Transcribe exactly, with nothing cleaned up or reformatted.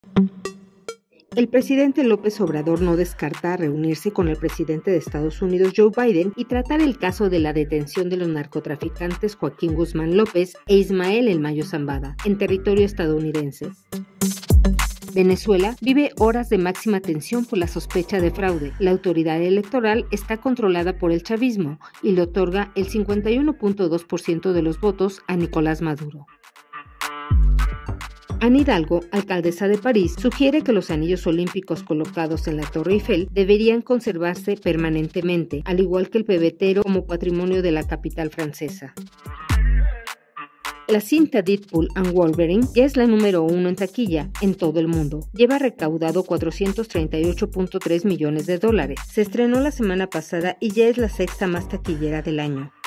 El presidente López Obrador no descarta reunirse con el presidente de Estados Unidos, Joe Biden, y tratar el caso de la detención de los narcotraficantes Joaquín Guzmán López e Ismael El Mayo Zambada, en territorio estadounidense. Venezuela vive horas de máxima tensión por la sospecha de fraude. La autoridad electoral está controlada por el chavismo y le otorga el cincuenta y uno punto dos por ciento de los votos a Nicolás Maduro. Anne Hidalgo, alcaldesa de París, sugiere que los anillos olímpicos colocados en la Torre Eiffel deberían conservarse permanentemente, al igual que el pebetero como patrimonio de la capital francesa. La cinta Deadpool and Wolverine ya es la número uno en taquilla en todo el mundo. Lleva recaudado cuatrocientos treinta y ocho punto tres millones de dólares. Se estrenó la semana pasada y ya es la sexta más taquillera del año.